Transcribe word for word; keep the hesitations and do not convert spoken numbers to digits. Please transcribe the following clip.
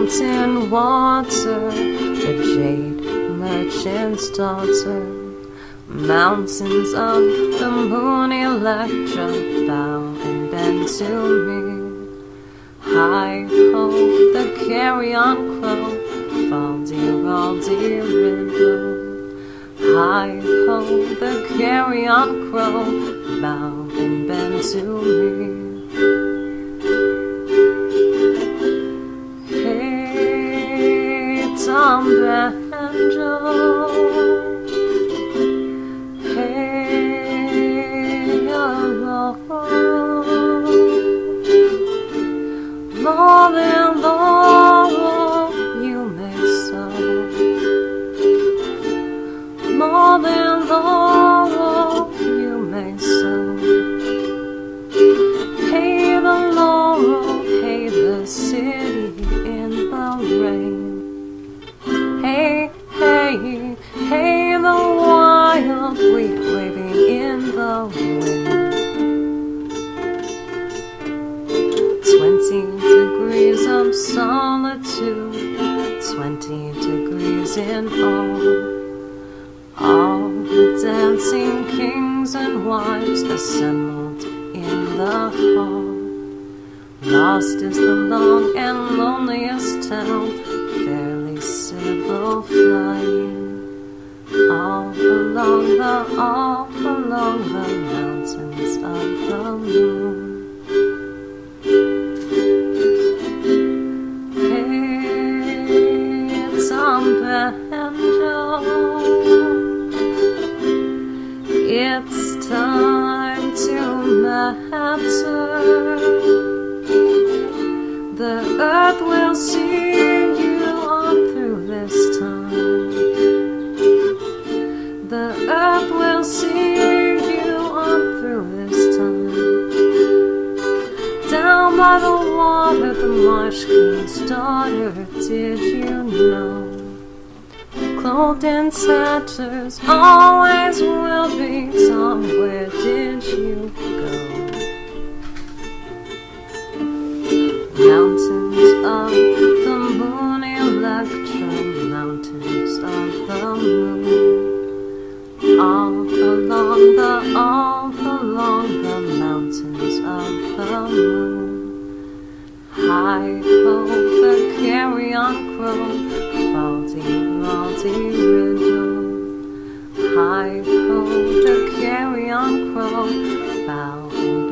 mountain water, the jade merchant's daughter. Mountains of the moon, Electra, bow and bend to me. Hi-ho, the carrion crow, fal-de-ral-de-riddle. Hi-ho, the carrion crow, bow and bend to me. Hey, Tom Banjo, hey, alone. More than laurel you may sow, more than laurel you may sow. Hey the laurel, hey the city in the rain. Hey, hey, hey the wild wheat waving in the wind. Twenty degrees of solitude, twenty degrees in all. All the dancing kings and wives assembled in the hall. Lost is the long and loneliest town, fairly Sibyl flying. All along the, all along the mountains of the moon. Banjo, it's time to matter. The earth will see you on through this time. The earth will see you on through this time. Down by the water, the marsh king's daughter, did you know? Clothed in tatters, always will be. Tom, where did you go? Mountains of the moon, Electra, mountains of the moon. All along the, all along the mountains of the moon. Hi-ho, the carrion crow, fal-de-ral-de-riddle. Hi-ho, the carrion crow, bow and